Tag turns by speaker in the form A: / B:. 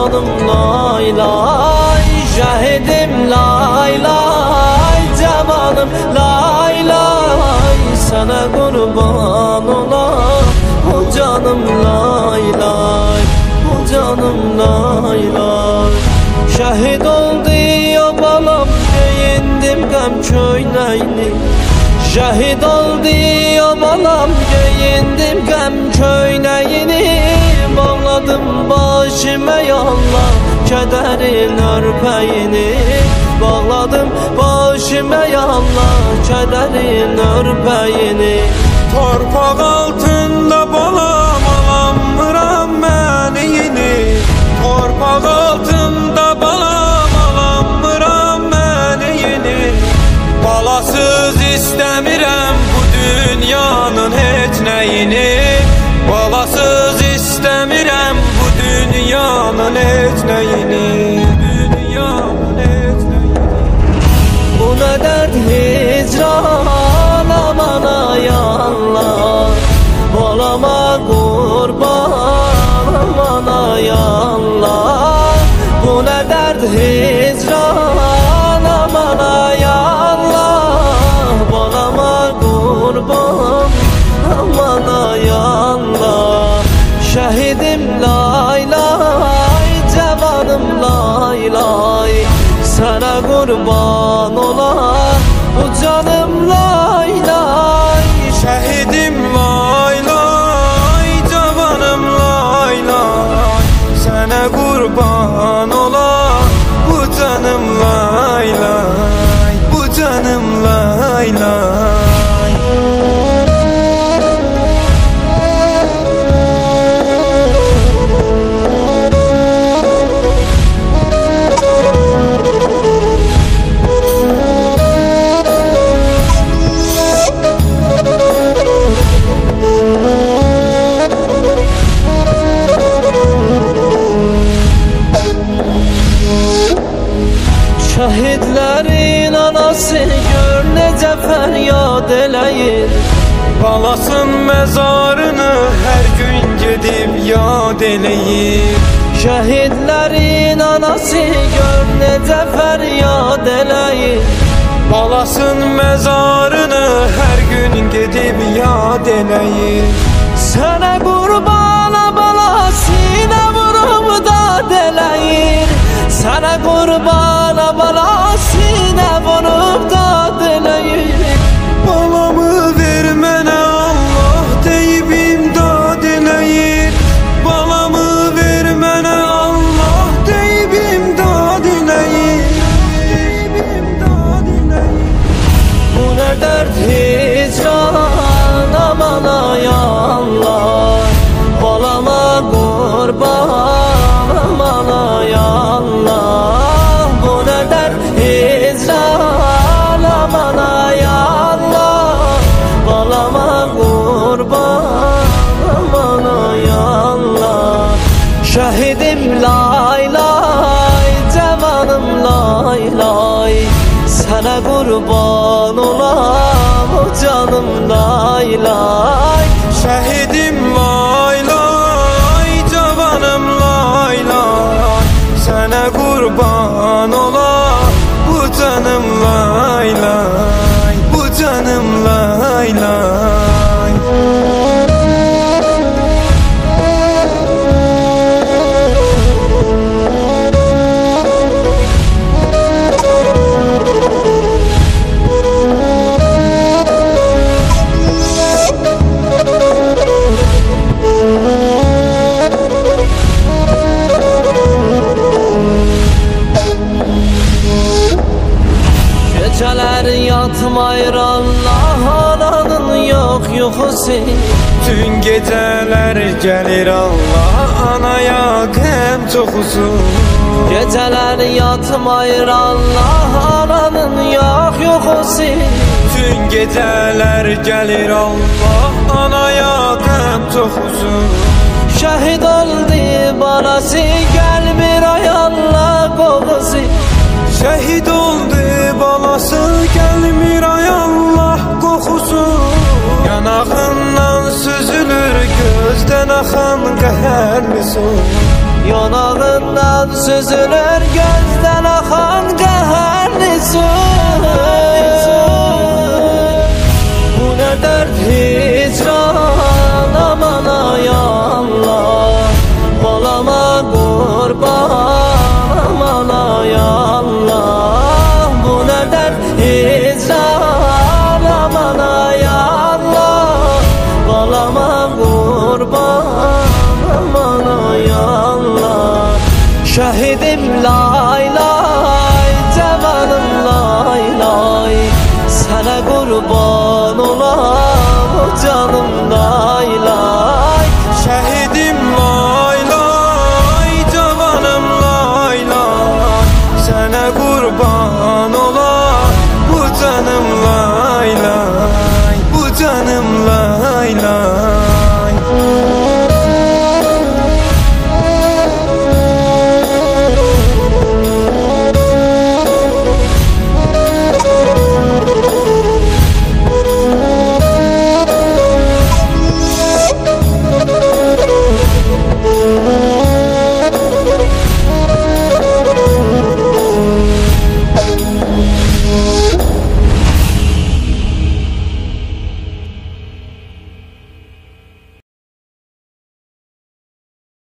A: canım lay lay, şehidim lay lay, cavanım lay lay, sana kurban olam o canım lay lay, o canım lay lay. Şehit oldu ya balam, giyindim gam köyneyni. Şehit oldu ya balam, giyindim gam köyneyni. Bağladım başıma yallah, kederin örpeğini. Bağladım başıma yallah, kederin örpeğini.
B: Torpaq altında balam, alamıram məniyini. Torpaq altında balam, alamıram məniyini. Balasız istəmirəm bu dünyanın heç nəyini. Balasız istəmirəm bu dünyanın heç nəyini. Dünyanın heç nəyini.
A: Bu nə dərd hicran, aman ay Allah. Balama qurban, aman ay Allah. Bu nə dərd hicran, aman ay Allah. Balama qurban, aman ay Allah. Şehidim lay lay, cavanım lay lay, sana kurban olam bu canım lay lay.
B: Şehidim lay lay, cavanım lay lay, sana kurban olam bu canım lay lay, bu canım lay lay.
A: Şehitlerin anası gör necə fəryad eləyir.
B: Balasın məzarını hər gün gedib yad eləyir.
A: Şehitlerin anası gör necə fəryad eləyir.
B: Balasın məzarını hər gün gedib yad eləyir.
A: Sənə qurbana balasına vurub dad eləyir. Sənə qurbana balasına vurub dad eləyir.
B: Balamı ver mənə Allah deyib imdad eləyir. Balamı ver mənə Allah deyib imdad eləyir.
A: Bu nə dərd hicran, aman ay Allah. Balama qurban, aman ay Allah. Bu nə dərd hicran, aman ay Allah. Balama qurban, aman ay Allah. Şehidim lay lay, cavanım lay lay, sana kurban olam o canım lay lay.
B: Şehidim lay lay, cavanım lay lay, sana kurban olam bu canım lay lay, bu canım lay lay.
A: Geceler yatmayır Allah, ananın yok yuxusu.
B: Tüm geceler gelir Allah anaya qəm çoxusu.
A: Geceler yatmayır Allah, ananın yok yuxusu.
B: Tüm geceler gelir Allah anaya qəm çoxusu.
A: Şehit oldu balası, gelmir ay Allah qoxusu.
B: Şehit oldu balası, gelmir ay Allah qoxusu. Yanağından süzülür gözdən axan qəhərli su.
A: yanağından süzülür gözden akan qəhərli su. Bu ne dert hicran, aman ay Allah, balama qurban, aman ay Allah. Bu ne dert hicran, aman ay Allah, balama qurban, aman ay Allah. Şehidim lay lay, cavanım lay lay, sana kurban olam o canım lay lay.